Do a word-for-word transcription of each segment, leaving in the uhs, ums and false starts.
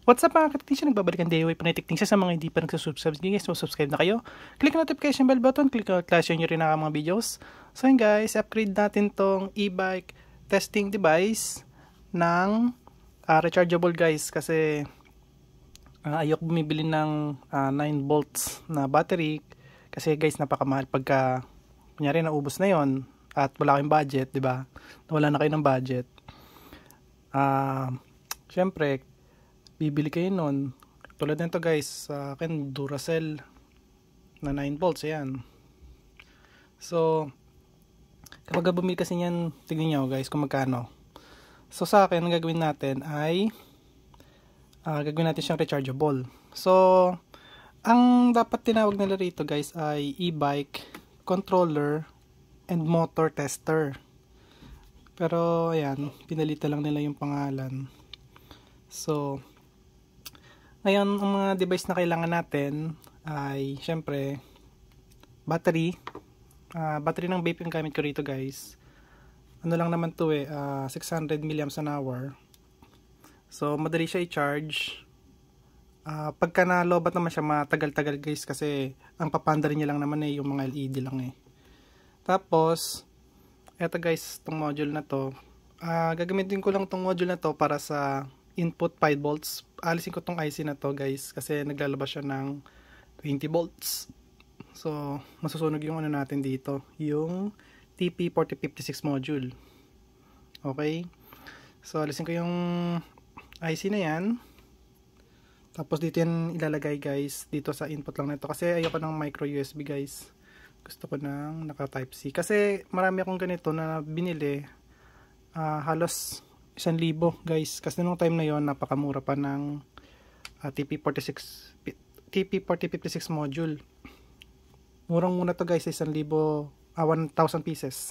What's up mga ka-technician? Nagbabalikan D I Y Panay-Technician sa mga hindi pa nagsusubscribe. Sige guys, subscribe na kayo. Click ang notification bell button, click ang flash nyo rin ang mga videos. So yun guys, upgrade natin tong e-bike testing device ng uh, rechargeable guys. Kasi uh, ayok bumibili ng uh, nine volts na battery. Kasi guys, napakamahal pagka kunyari naubos na yon at wala kayong budget, di ba? Wala na kayo ng budget. Ah, uh, syempre, bibili kayo nun. Tulad nito guys, sa akin Duracell na nine volts, ayan. So, kapag bumili kasi niyan, tignan nyo guys kung magkano. So sa akin, ang gagawin natin ay uh, gagawin natin siyang rechargeable. So, ang dapat tinawag nila rito guys ay e-bike controller and motor tester. Pero ayan, pinalitan lang nila yung pangalan. So, ngayon, ang mga device na kailangan natin ay, syempre, battery. Uh, battery ng vape yung gamit ko rito, guys. Ano lang naman to eh, uh, six hundred milliamps an hour. So, madali siya i-charge. Uh, pagka nalobat naman siya, matagal-tagal, guys, kasi ang papanda rin niya lang naman eh, yung mga L E D lang eh. Tapos, eto guys, itong module na to. Uh, gagamitin ko lang itong module na to para sa input five volts. Alisin ko tong I C na to guys kasi naglalabas siya ng twenty volts. So masusunog yung ano natin dito, yung T P forty fifty-six module. Okay, so alisin ko yung I C na yan, tapos dito yan ilalagay guys, dito sa input lang nito kasi ayoko ng micro U S B guys, gusto ko ng naka type C kasi marami akong ganito na binili, uh, halos isang libo guys, kasi nung time na yon napakamura pa ng uh, T P forty fifty-six module. Murang muna to guys, isang libo, uh, one thousand pieces.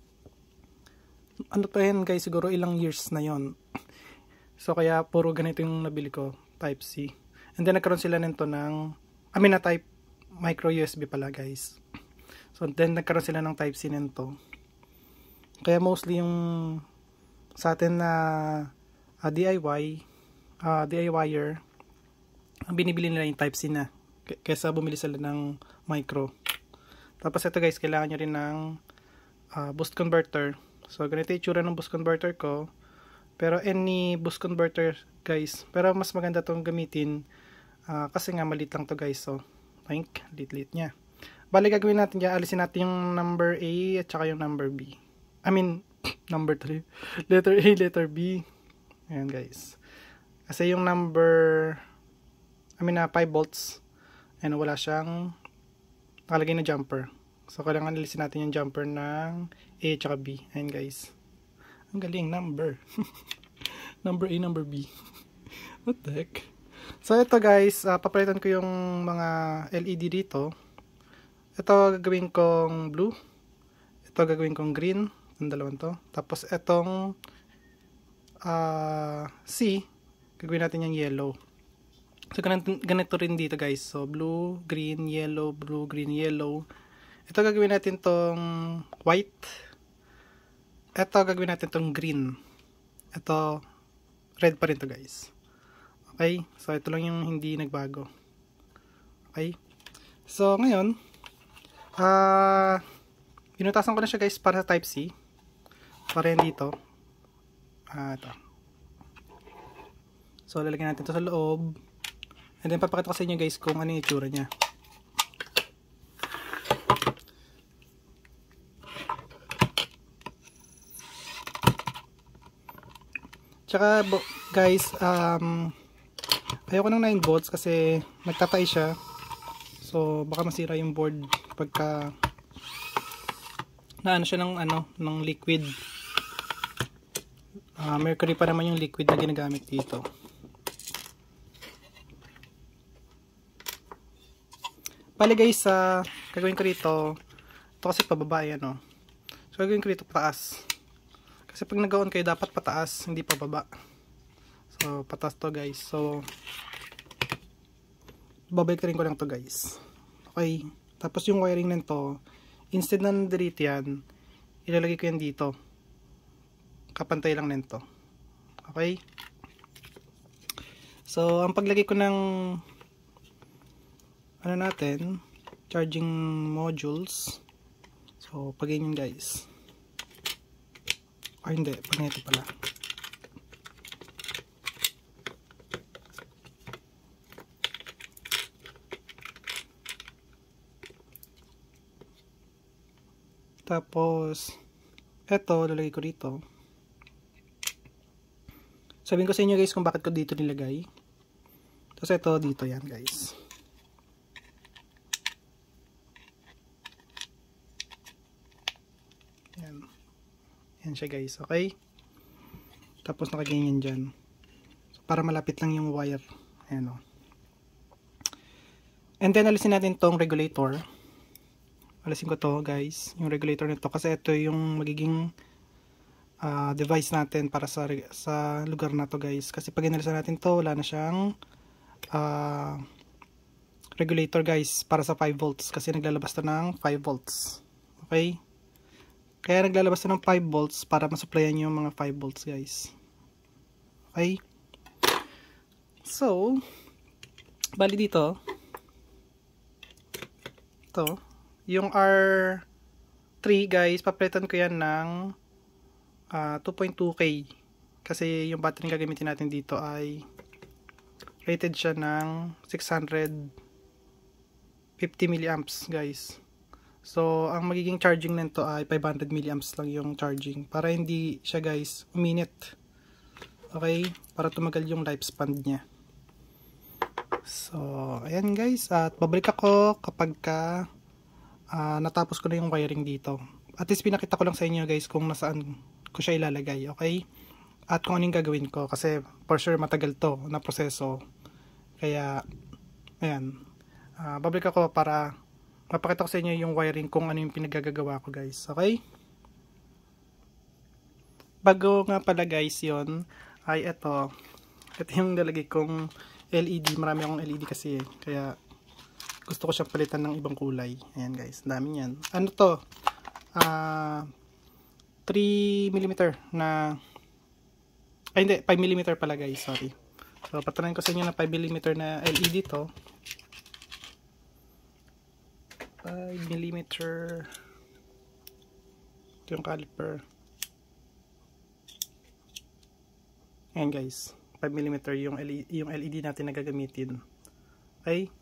Ano to yan guys, siguro ilang years na yon. So kaya puro ganito yung nabili ko, type C. And then nagkaroon sila nito ng, I mean na type micro U S B pala guys. So then nagkaroon sila ng type C nito. Kaya mostly yung sa atin na uh, D I Y uh, DIYer, ang binibili nila yung type C na kaysa bumili sila ng micro. Tapos ito guys, kailangan nyo rin ng uh, boost converter. So ganito yung itsura ng boost converter ko, pero any boost converter guys, pero mas maganda itong gamitin uh, kasi nga maliit lang to guys. So think, lit-lit nya. Bali gagawin natin dyan, alisin natin yung number A at saka yung number B, I mean number three, letter A, letter B. Ayan guys, kasi yung number, I mean na uh, five volts, and wala siyang nakalagay na jumper. So kailangan nalisin natin yung jumper ng A at saka B. Ayan guys, ang galing, number number A, number B. What the heck. So ito guys, uh, papalitan ko yung mga L E D dito. Ito gagawin kong blue, ito gagawin kong green, yung dalawang to. Tapos etong uh, C, gagawin natin yung yellow. So ganito, ganito rin dito guys. So blue, green, yellow, blue, green, yellow. Ito gagawin natin tong white. Ito gagawin natin tong green. Ito red pa rin to guys. Okay, so ito lang yung hindi nagbago. Okay, so ngayon ah uh, pinutasan ko na siya guys para sa type C, para yan dito. Ah, ito. So lalagyan natin ito sa loob, and then papakita ko sa inyo guys kung ano yung itsura nya. Tsaka guys, um, ayoko ng nine volts kasi nagtatay siya. So baka masira yung board pagka na ano siya ng ano, ng liquid. Uh, mercury pa naman yung liquid na ginagamit dito. Bali guys, uh, gagawin ko rito, ito kasi pababa yan, no? So gagawin ko rito pataas. Kasi pag nag-on kayo dapat pataas, hindi pababa. So pataas to guys. So babalik rin ko lang to guys. Okay, tapos yung wiring nito, instead na nandito yan, ilalagay ko yan dito, kapantay lang nito. Okay, So, ang paglagay ko ng ano natin, charging modules. So, pag ganyan guys. Ay, hindi. Pag ito pala. Tapos, eto, lalagay ko dito. Sabihin ko sa inyo guys kung bakit ko dito nilagay. Tapos ito, dito yan guys. Yan. Yan siya guys, okay? Tapos nakaganyan dyan. So, para malapit lang yung wire. Ayan o. And then, alisin natin tong regulator. Alisin ko to guys, yung regulator nito. Kasi ito yung magiging uh, device natin para sa, sa lugar na to guys. Kasi pag inalisan natin to, wala na siyang uh, regulator guys para sa five volts. Kasi naglalabas to ng five volts. Okay? Kaya naglalabas na ng five volts para masupplyan yung mga five volts guys. Okay? So, bali dito, ito, yung R three guys, papalitan ko yan ng uh, two point two K. Kasi yung battery na gagamitin natin dito ay rated siya ng six hundred fifty milliamps guys. So, ang magiging charging nito ay five hundred milliamps lang yung charging. Para hindi siya guys uminit. Okay? Para tumagal yung lifespan niya. So, ayan guys. At babalik ako kapag ka uh, natapos ko na yung wiring dito. At least pinakita ko lang sa inyo guys kung nasaan ko siya ilalagay. Okay? At kung anong gagawin ko. Kasi for sure matagal to na proseso. Kaya, ayan. Uh, babalik ako para mapakita ko sa inyo yung wiring kung ano yung pinagagagawa ko guys. Okay? Bago nga pala guys yon ay ito. Ito yung lalagay kong L E D. Marami akong L E D kasi eh. Kaya gusto ko siyang palitan ng ibang kulay. Ayan guys. Dami yan. Ano to? Uh, three millimeter na ay hindi. five millimeter pala guys. Sorry. So patunayan ko sa inyo na five millimeter na L E D to. five millimeter. Ito yung caliper. Ayan guys, five millimeter yung L E D, yung L E D natin na gagamitin. Okay?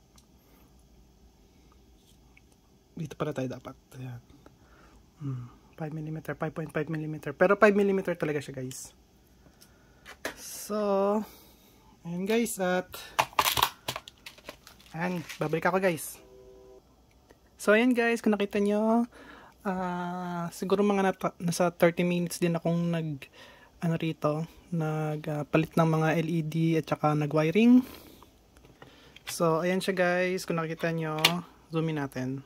Dito pala tayo dapat. Ayan. Hmm, five millimeter, five point five millimeter. Pero five millimeter talaga siya guys. So, ayan guys, at ayan, babalik ako guys. So, ayan guys, kung nakita nyo, uh, siguro mga nata, nasa thirty minutes din akong nag, ano rito, nagpalit uh, ng mga L E D at saka nag-wiring. So, ayan siya guys, kung nakita nyo, zoom in natin.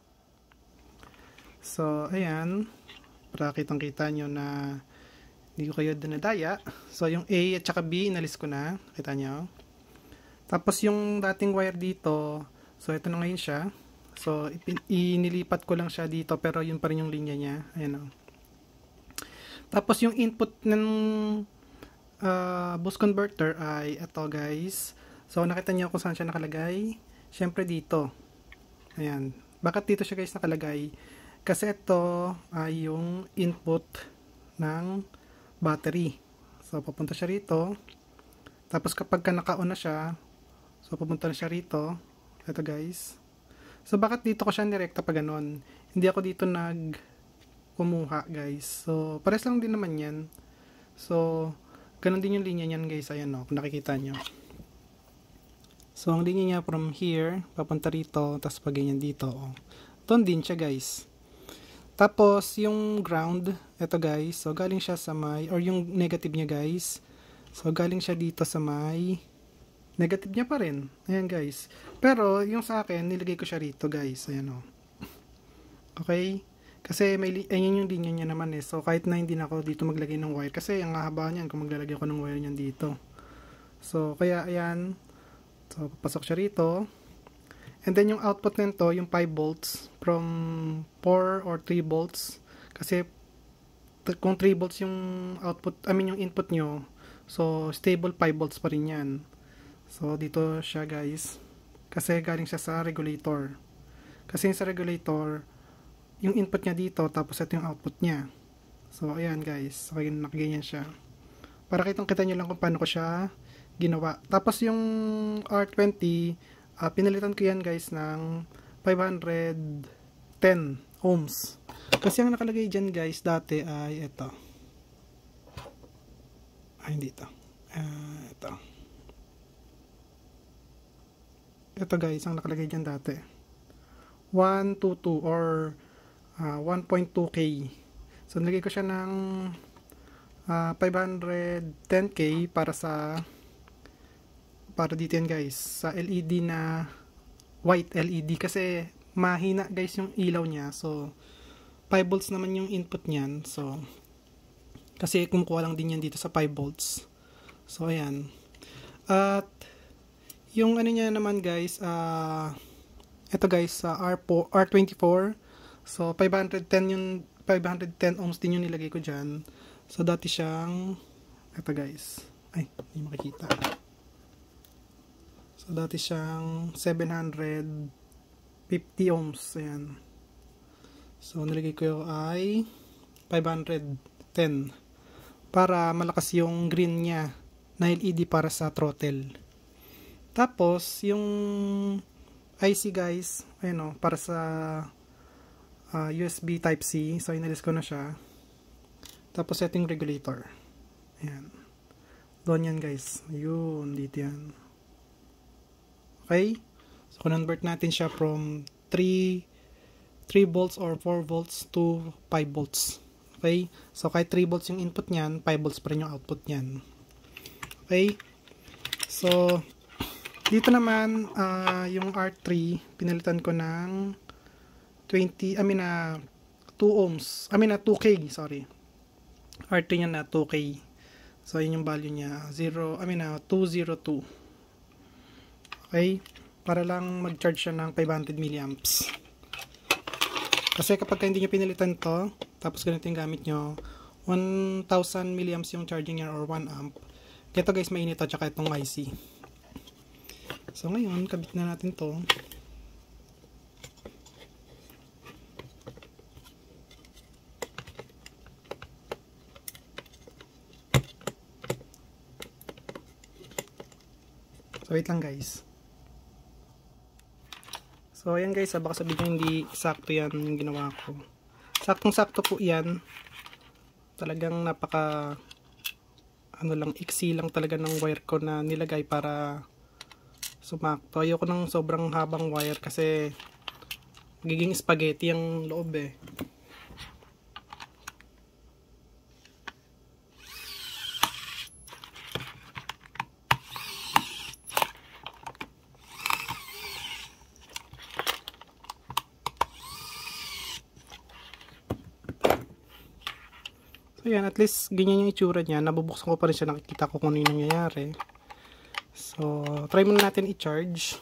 So, ayan, para kitang-kita nyo na hindi ko kayo dinadaya. So, yung A at saka B, inalis ko na, kita nyo. Tapos, yung dating wire dito, so, ito na ngayon siya. So, inilipat ko lang siya dito pero yun pa rin yung linya niya. Ayan o. Tapos yung input ng uh, boost converter ay ito guys. So, nakita niyo kung saan siya nakalagay. Siyempre dito. Ayan. Bakit dito siya guys nakalagay? Kasi ito ay yung input ng battery. So, papunta siya rito. Tapos kapag ka naka-on na siya, so pupunta na siya rito. Ito guys. So, bakit dito ko siya nirekta pa ganun? Hindi ako dito nag kumuha, guys. So, pares lang din naman yan. So, ganun din yung linya niyan, guys. Ayan, no, kung nakikita nyo. So, ang linya niya from here, papunta rito, tapos pag ganyan dito. Oh. Doon din siya, guys. Tapos, yung ground, ito, guys. So, galing siya sa may, or yung negative niya, guys. So, galing siya dito sa may negative niya pa rin. Ayan guys. Pero yung sa akin, nilagay ko siya rito guys. Ayan o. Okay? Kasi may, ayan yung linya niya naman eh. So kahit na hindi na ako dito maglagay ng wire. Kasi ang haba niyan kung maglalagay ko ng wire niyan dito. So kaya ayan. So papasok siya rito. And then yung output nito, yung five volts from four or three volts. Kasi kung three volts yung output, I mean yung input nyo. So, stable five volts pa rin yan. So, dito siya guys. Kasi galing siya sa regulator. Kasi sa regulator, yung input niya dito, tapos ito yung output niya. So, ayan guys. Okay, nakaganyan siya. Para kitang kita nyo lang kung paano ko siya ginawa. Tapos yung R twenty, uh, pinalitan ko yan guys ng five hundred ten ohms. Kasi ang nakalagay dyan guys, dati ay ito. Ay, hindi ito. Uh, ito. Ito guys, ang nakalagay dyan dati. one twenty-two or uh, one point two K. So, nilagay ko siya ng uh, five hundred ten K para sa para dito yan guys. Sa L E D na white L E D. Kasi mahina guys yung ilaw niya. So, five volts naman yung input niyan. So, kasi kumukuha lang din yan dito sa five volts. So, ayan. At, yung ano niya naman guys, uh, ito guys, sa uh, R twenty-four. So, five hundred ten yung, five hundred ten ohms din yung nilagay ko dyan. So, dati siyang, ito guys. Ay, hindi makikita. So, dati siyang seven hundred fifty ohms. Ayan. So, nilagay ko ay five hundred ten. Para malakas yung green niya na L E D para sa throttle. Tapos, yung I C guys, ayun o, para sa uh, U S B Type-C. So, inalis ko na siya. Tapos, setting regulator. Ayan. Doon yan guys. Ayun, dito yan. Okay? So, convert natin siya from three volts or four volts to five volts. Okay? So, kahit three volts yung input niyan, five volts pa rin yung output niyan. Okay? So, dito naman, uh, yung R three, pinalitan ko ng twenty, I mean, uh, two ohms. I mean, uh, two K, sorry. R three niya na two K. So, yun yung value niya. zero, I mean, uh, two oh two. Okay? Para lang mag-charge siya ng five hundred milliamps. Kasi kapag hindi nyo pinalitan to, tapos ganito yung gamit nyo, one thousand milliamps yung charging niya or one amp. Ito guys, mainit at saka itong I C. So ngayon, kabit na natin to. So wait lang guys. So ayan guys, baka sabihin nyo hindi sakto yan yung ginawa ko. Saktong sakto po yan. Talagang napaka ano lang, iksi lang talaga ng wire ko na nilagay para sumakto. Ayoko ng sobrang habang wire kasi giging spaghetti yung loob eh. So yan, at least ganyan yung itsura niya. Nabubuksan ko pa rin siya, nakikita ko kung ano yung nangyayari. So, try muna natin i-charge.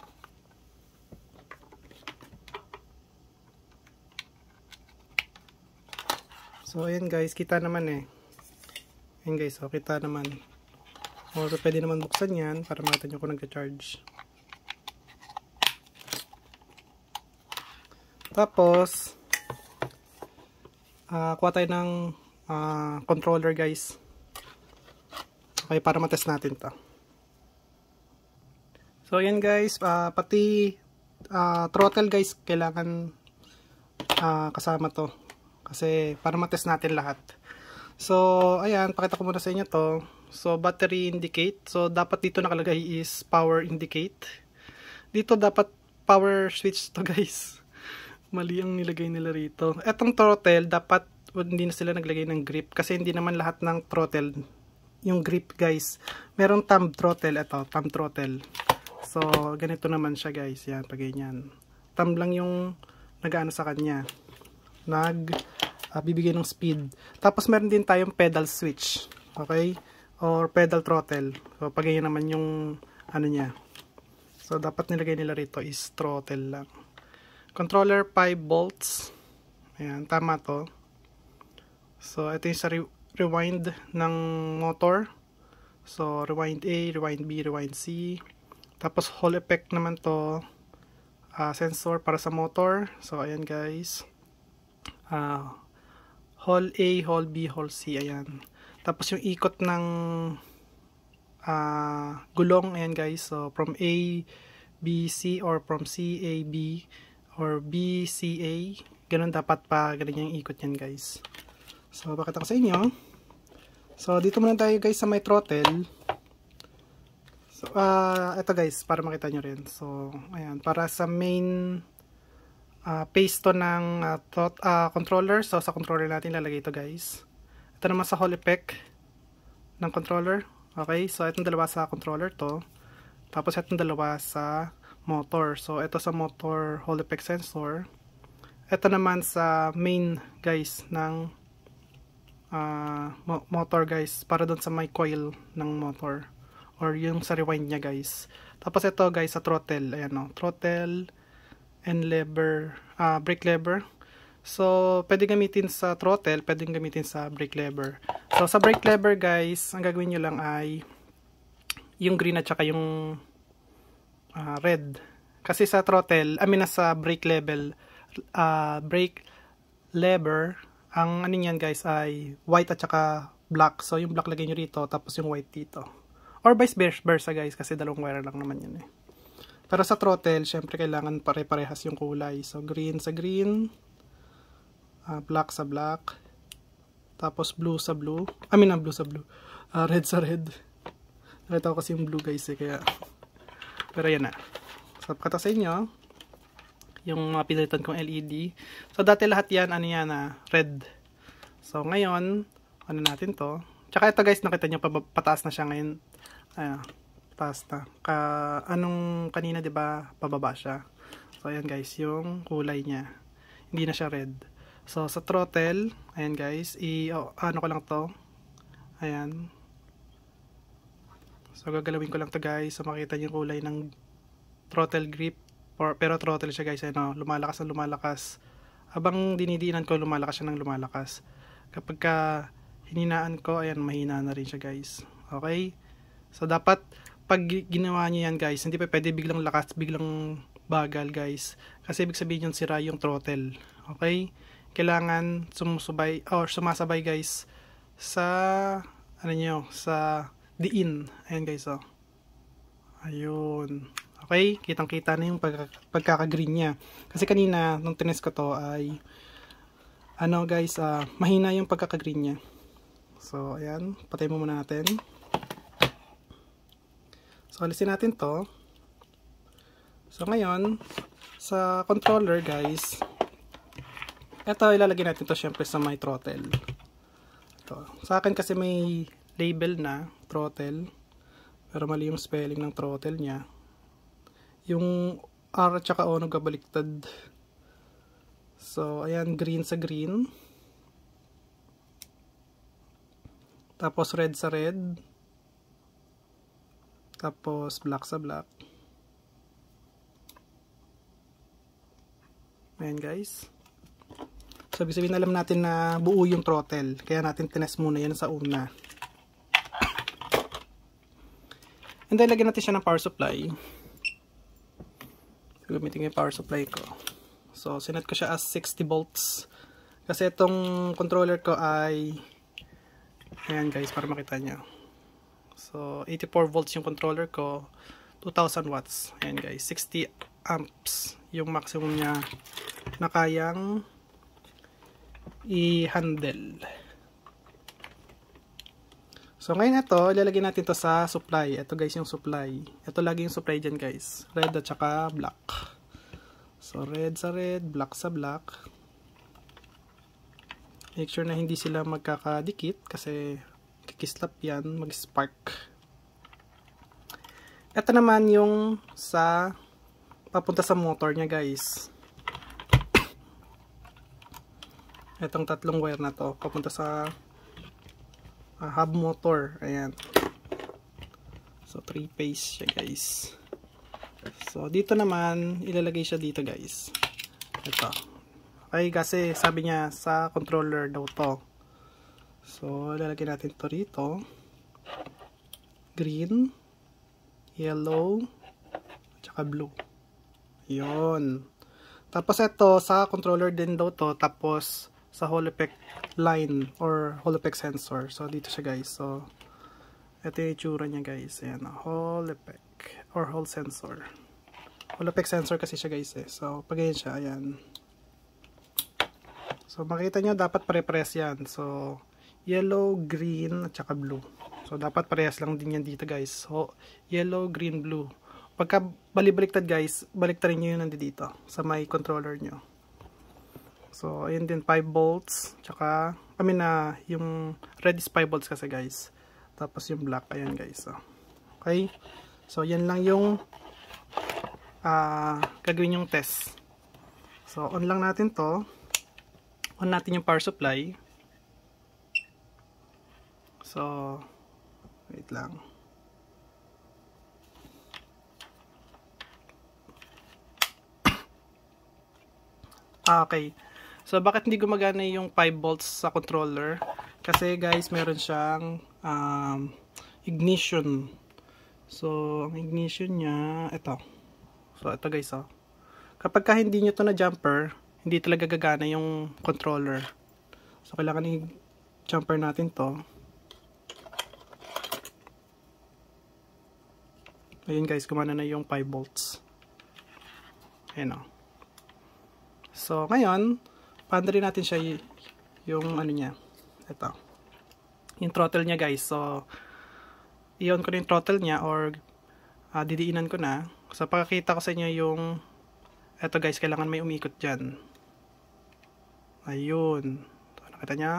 So, ayan guys, kita naman eh. Ayan guys, so, kita naman. O, so, pwede naman buksan yan para makita nyo kung nag-charge. Tapos, uh, kuha tayo ng uh, controller guys. Okay, para matest natin to. So, ayan guys, uh, pati uh, throttle guys, kailangan uh, kasama to. Kasi, para matest natin lahat. So, ayan, pakita ko muna sa inyo to. So, battery indicate. So, dapat dito nakalagay is power indicate. Dito dapat power switch to guys. Mali ang nilagay nila rito. Etong throttle, dapat hindi na sila naglagay ng grip. Kasi hindi naman lahat ng throttle yung grip guys. Meron thumb throttle. Ito, thumb throttle. So, ganito naman siya guys. Yan, pag ganyan. Thumb lang yung nag-ano sa kanya. Nag, uh, bibigay ng speed. Tapos, meron din tayong pedal switch. Okay? Or pedal throttle. So, pag ganyan naman yung ano niya. So, dapat nilagay nila rito is throttle lang. Controller five volts. Ayan, tama to. So, ito yung sa re rewind ng motor. So, rewind A, rewind B, rewind C. Tapos, Hall effect naman to. Uh, sensor para sa motor. So, ayan guys. Uh, Hall A, Hall B, Hall C. Ayan. Tapos, yung ikot ng uh, gulong. Ayan guys. So, from A, B, C, or from C, A, B, or B, C, A. Ganun dapat pa. Ganun yung ikot yan guys. So, bakit ako sa inyo? So, dito muna tayo guys sa may throttle. So, uh, ito guys, para makita nyo rin. So, ayan, para sa main uh, paste to ng uh, thought, uh, controller. So, sa controller natin lalagay ito guys. Ito naman sa Hall effect ng controller. Okay, so itong dalawa sa controller to. Tapos itong dalawa sa motor. So, ito sa motor Hall effect sensor. Ito naman sa main guys ng Uh, motor guys, para doon sa may coil ng motor or yung sa rewind niya guys. Tapos ito guys sa throttle, ayan o, throttle and lever, uh, brake lever. So pwede gamitin sa throttle, pwede gamitin sa brake lever. So sa brake lever guys, ang gagawin nyo lang ay yung green at saka yung uh, red. Kasi sa throttle, I mean sa brake level, uh, brake lever, ang ano niyan guys ay white at saka black. So yung black lagay nyo rito, tapos yung white dito. Or vice versa guys, kasi dalawang wire lang naman yun eh. Pero sa throttle, syempre kailangan pare-parehas yung kulay. So green sa green, uh, black sa black, tapos blue sa blue. I mean, uh, blue sa blue. Uh, red sa red. Nakita ko kasi yung blue guys eh, kaya. Pero yan na. So pagkata sa inyo, yung mga pinalitan kong L E D. So, dati lahat yan, ano yan, ah, red. So, ngayon, ano natin to. Tsaka ito guys, nakita nyo, pataas na siya ngayon. Ayan, pataas na. Ka, anong kanina, diba, pababa siya. So, ayan guys, yung kulay niya. Hindi na siya red. So, sa throttle, ayan guys, i, oh, ano ko lang to. Ayan. So, gagalawin ko lang to guys. So, makita nyo yung kulay ng throttle grip. Or, pero throttle siya guys, ano, lumalakas na lumalakas. Habang dinidiinan ko, lumalakas siya ng lumalakas. Kapag ka hininaan ko, ayan, mahina na rin siya guys. Okay? So, dapat, pag ginawa niyo yan guys, hindi pa pwede biglang lakas, biglang bagal guys. Kasi ibig sabihin yung sira yung throttle. Okay? Kailangan sumusubay, or sumasabay guys, sa, ano nyo, sa diin. Ayan guys, oh. Ayun. Okay, kitang-kita na yung pag pagkaka-green niya. Kasi kanina, nung tinest ko to ay, ano guys, uh, mahina yung pagkaka-green niya. So, ayan, patay mo muna natin. So, alisin natin to. So, ngayon, sa controller guys, eto, ilalagay natin to syempre sa my throttle. Ito. Sa akin kasi may label na, throttle. Pero mali yung spelling ng throttle niya. Yung R at saka O nagkabaliktad. So, ayan, green sa green. Tapos red sa red. Tapos black sa black. Ayan guys. So, ibig sabihin alam natin na buo yung throttle. Kaya natin tinest muna yan sa una. And then, lagyan natin siya ng power supply. Gamitin ko yung power supply ko. So, sinet ko siya as sixty volts. Kasi itong controller ko ay, ayan guys, para makita nyo. So, eighty-four volts yung controller ko. two thousand watts. Ayan guys, sixty amps yung maximum niya na kayang i-handle. So, ngayon ito, ilalagay natin to sa supply. Ito guys yung supply. Ito lagi yung supply dyan guys. Red at saka black. So, red sa red, black sa black. Make sure na hindi sila magkakadikit kasi kikislap yan, mag-spark. Ito naman yung sa papunta sa motor niya guys. Itong tatlong wire na to, papunta sa Uh, hub motor. Ayan. So, three phase siya guys. So, dito naman, ilalagay siya dito guys. Ito. Okay, kasi sabi niya sa controller daw to. So, ilalagay natin to rito. green, yellow, tsaka blue. Yun. Tapos ito, sa controller din daw to, tapos sa Hall effect line or Hall effect sensor. So, dito siya guys. So, ito yung itsura niya guys. Ayan, Hall effect or Hall sensor. Hall effect sensor kasi siya guys eh. So, pag ganyan siya, ayan. So, makita nyo, dapat pare-pares yan. So, yellow, green, at saka blue. So, dapat parehas lang din yan dito guys. So, yellow, green, blue. Pagka balibaliktad guys, baliktarin nyo yun nandito sa may controller nyo. So, ayun din, five volts. Tsaka, I mean na, uh, yung red is five volts kasi guys. Tapos yung black, ayan guys. So, okay? So, yan lang yung uh, gagawin yung test. So, on lang natin to. On natin yung power supply. So, wait lang. Ah, okay. So, bakit hindi gumagana yung five volts sa controller? Kasi guys, meron siyang um, ignition. So, ang ignition niya, ito. So, ito guys, oh. Kapag ka hindi nyo to na jumper, hindi talaga gagana yung controller. So, kailangan i-jumper natin to. Ayun guys, gumana na yung five volts. Ayan, oh. So, ngayon, paano rin natin siya yung ano niya. Ito. Yung throttle niya guys. So, i-on ko na yung throttle niya or uh, didiinan ko na. So, pakakita ko sa inyo yung ito guys, kailangan may umikot dyan. Ayun. So, nakita niya?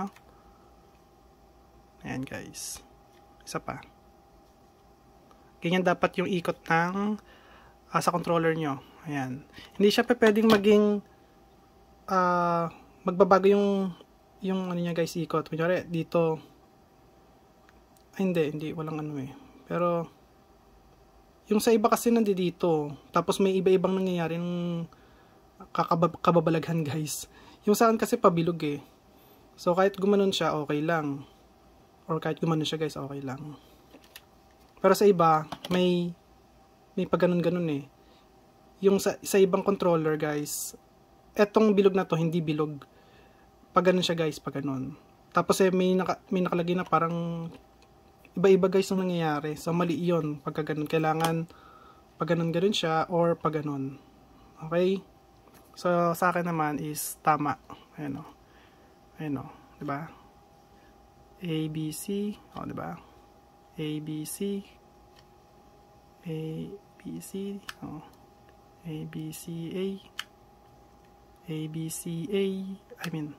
Ayan guys. Isa pa. Ganyan dapat yung ikot ng uh, sa controller nyo. Ayan. Hindi siya pa pwedeng maging Uh, magbabago yung yung ano niya guys, ikot. Kunyari dito, ay hindi, hindi, walang ano eh. Pero yung sa iba kasi nandito, tapos may iba-ibang nangyayari ng kababalaghan guys. Yung sa akin kasi pabilog eh. So kahit gumanon siya, okay lang. Or kahit gumanon siya guys, okay lang. Pero sa iba, may may pagganon-ganon eh. Yung sa, sa ibang controller guys, etong bilog na to, hindi bilog. Pag ganun siya guys, pag ganun. Tapos eh, may, naka, may nakalagay na parang iba-iba guys yung nangyayari. So, mali yun. Pagka ganun, kailangan pag ganun ganun siya or pag ganun. Okay? So, sa akin naman is tama. Ayan o. Ayan o. Diba? A, B, C. O, diba? A, B, C. A, B, C. O. A, B, C, A. A, B, C, A, I mean,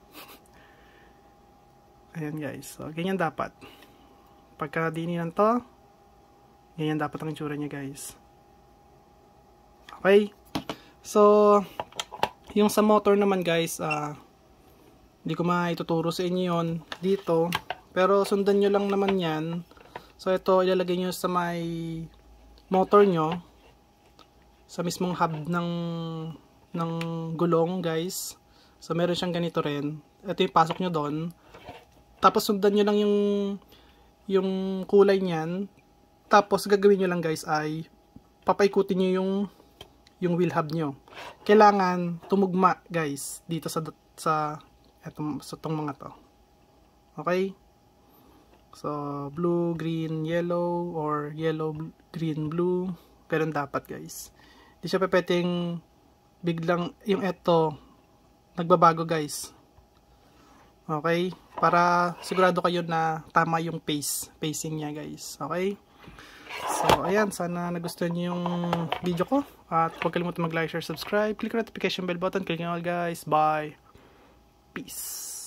ayan guys, so ganyan dapat, pagka dininan to, ganyan dapat ang itsura niya guys. Okay, so, yung sa motor naman guys, uh, hindi ko maituturo sa inyo yun dito, pero sundan nyo lang naman yan. So ito, ilalagay nyo sa may motor nyo, sa mismong hub ng ng gulong guys. So meron siyang ganito rin. Ito yung pasok nyo doon. Tapos sundan nyo lang yung yung kulay niyan. Tapos gagawin nyo lang guys ay papaikutin nyo yung yung wheel hub nyo. Kailangan tumugma guys dito sa sa etong, sa tong mga to. Okay? So blue, green, yellow or yellow, green, blue. Ganun dapat guys. Hindi siya pwedeng biglang yung eto nagbabago guys. Okay? Para sigurado kayo na tama yung pace, pacing niya guys. Okay? So ayan, sana nagustuhan niyo yung video ko at huwag kalimutan mag-like, share, subscribe, click the notification bell button, click nyo all guys. Bye. Peace.